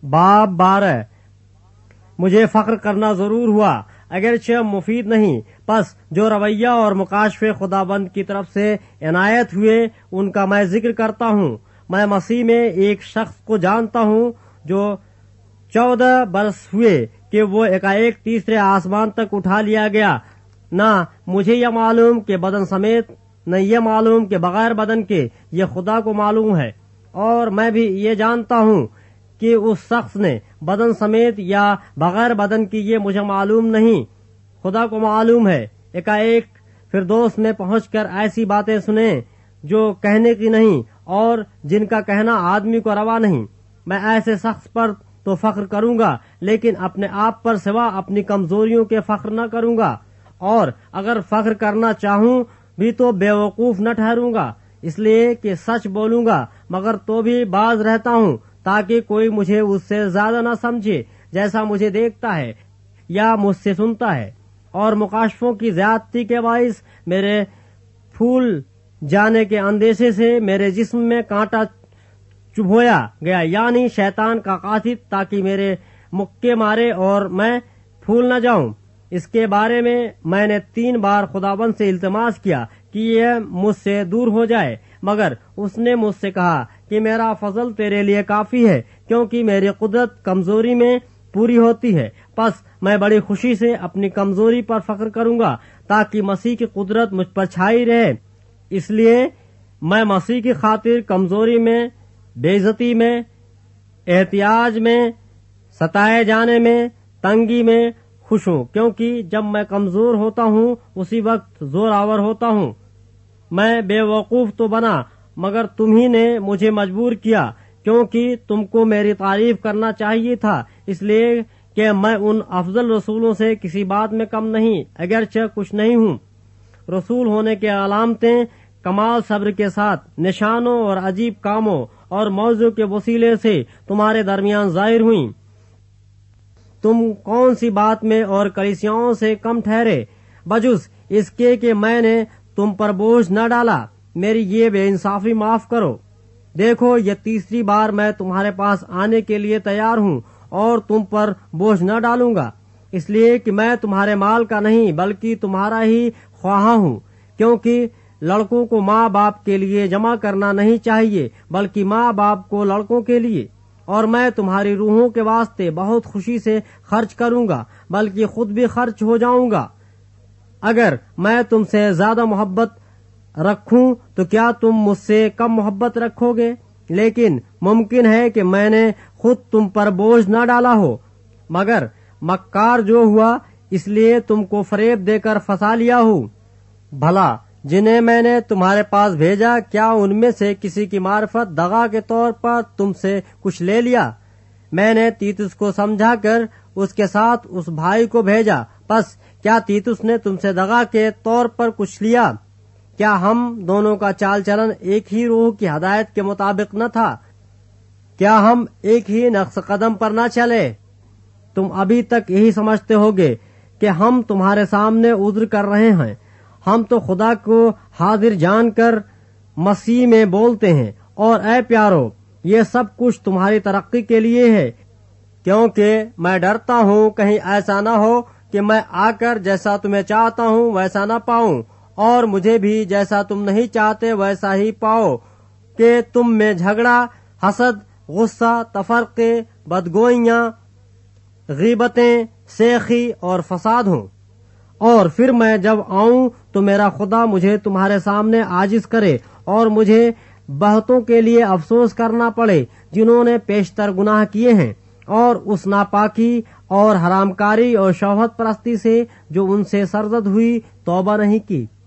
باب 12 مجھے فخر کرنا ضرور ہوا اگرچہ مفید نہیں، پس جو رویہ اور مکاشفے خداوند کی طرف سے عنایت ہوئے ان کا میں ذکر کرتا ہوں۔ میں مسیح میں ایک شخص کو جانتا ہوں جو 14 برس ہوئے کہ وہ ایک تیسرے آسمان تک اٹھا لیا گیا۔ نہ مجھے یہ معلوم کہ بدن سمیت، نہ یہ معلوم کہ بغیر بدن کے، یہ خدا کو معلوم ہے۔ اور میں بھی یہ جانتا ہوں کہ اس شخص نے بدن سمیت یا بغیر بدن کی، یہ مجھے معلوم نہیں، خدا کو معلوم ہے۔ ایک فردوس میں پہنچ کر ایسی باتیں سنیں جو کہنے کی نہیں اور جن کا کہنا آدمی کو روا نہیں۔ میں ایسے شخص پر تو فخر کروں گا، لیکن اپنے آپ پر سوا اپنی کمزوریوں کے فخر نہ کروں گا، اور اگر فخر کرنا چاہوں بھی تو بے وقوف نہ ٹھہروں گا، اس لیے کہ سچ بولوں گا مگر تو بھی باز رہتا ہوں، تاکہ کوئی مجھے اس سے زیادہ نہ سمجھے جیسا مجھے دیکھتا ہے یا مجھ سے سنتا ہے۔ اور مکاشفوں کی زیادتی کے باعث میرے پھول جانے کے اندیشے سے میرے جسم میں کانٹا چبھویا گیا، یعنی شیطان کا قاصد، تاکہ میرے مکے مارے اور میں پھول نہ جاؤں۔ اس کے بارے میں نے 3 بار خداوند سے التماس کیا کہ یہ مجھ سے دور ہو جائے، مگر اس نے مجھ سے کہا کہ میرا فضل تیرے لیے کافی ہے، کیونکہ میری قدرت کمزوری میں پوری ہوتی ہے۔ پس میں بڑی خوشی سے اپنی کمزوری پر فخر کروں گا، تاکہ مسیح کی قدرت مجھ پر چھائی رہے۔ اس لیے میں مسیح کی خاطر کمزوری میں، بے عزتی میں، احتیاج میں، ستائے جانے میں، تنگی میں خوش ہوں، کیونکہ جب میں کمزور ہوتا ہوں اسی وقت زور آور ہوتا ہوں۔ میں بے وقوف تو بنا، مگر تم ہی نے مجھے مجبور کیا، کیونکہ تم کو میری تعریف کرنا چاہیے تھا، اس لیے کہ میں ان افضل رسولوں سے کسی بات میں کم نہیں، اگرچہ کچھ نہیں ہوں۔ رسول ہونے کے علامتیں کمال صبر کے ساتھ نشانوں اور عجیب کاموں اور موضوع کے وسیلے سے تمہارے درمیان ظاہر ہوئیں۔ تم کون سی بات میں اور کلیسیاؤں سے کم ٹھہرے، بجز اس کے کہ میں نے تم پر بوجھ نہ ڈالا؟ میری یہ بے انصافی معاف کرو۔ دیکھو، یہ 3ری بار میں تمہارے پاس آنے کے لیے تیار ہوں اور تم پر بوجھ نہ ڈالوں گا، اس لیے کہ میں تمہارے مال کا نہیں بلکہ تمہارا ہی خواہاں ہوں، کیونکہ لڑکوں کو ماں باپ کے لیے جمع کرنا نہیں چاہیے بلکہ ماں باپ کو لڑکوں کے لیے۔ اور میں تمہاری روحوں کے واسطے بہت خوشی سے خرچ کروں گا، بلکہ خود بھی خرچ ہو جاؤں گا۔ اگر میں تم سے زیادہ محبت رکھوں تو کیا تم مجھ سے کم محبت رکھو گے؟ لیکن ممکن ہے کہ میں نے خود تم پر بوجھ نہ ڈالا ہو، مگر مکار جو ہوا اس لیے تم کو فریب دے کر پھنسا لیا ہوں۔ بھلا جنہیں میں نے تمہارے پاس بھیجا، کیا ان میں سے کسی کی معرفت دغا کے طور پر تم سے کچھ لے لیا؟ میں نے تیتس کو سمجھا کر اس کے ساتھ اس بھائی کو بھیجا، پس کیا تیتس نے تم سے دغا کے طور پر کچھ لیا؟ کیا ہم دونوں کا چال چلن ایک ہی روح کی ہدایت کے مطابق نہ تھا؟ کیا ہم ایک ہی نقش قدم پر نہ چلے؟ تم ابھی تک یہی سمجھتے ہوگے کہ ہم تمہارے سامنے عذر کر رہے ہیں۔ ہم تو خدا کو حاضر جان کر مسیح میں بولتے ہیں، اور اے پیارو، یہ سب کچھ تمہاری ترقی کے لیے ہے، کیونکہ میں ڈرتا ہوں کہیں ایسا نہ ہو کہ میں آ کر جیسا تمہیں چاہتا ہوں ویسا نہ پاؤں، اور مجھے بھی جیسا تم نہیں چاہتے ویسا ہی پاؤ، کہ تم میں جھگڑا، حسد، غصہ، تفرقے، بدگوئیاں، غیبتیں، سیخی اور فساد ہوں۔ اور پھر میں جب آؤں تو میرا خدا مجھے تمہارے سامنے عاجز کرے اور مجھے بہتوں کے لیے افسوس کرنا پڑے جنہوں نے پیشتر گناہ کیے ہیں، اور اس ناپاکی اور حرام کاری اور شہوت پرستی سے جو ان سے سرزد ہوئی توبہ نہیں کی۔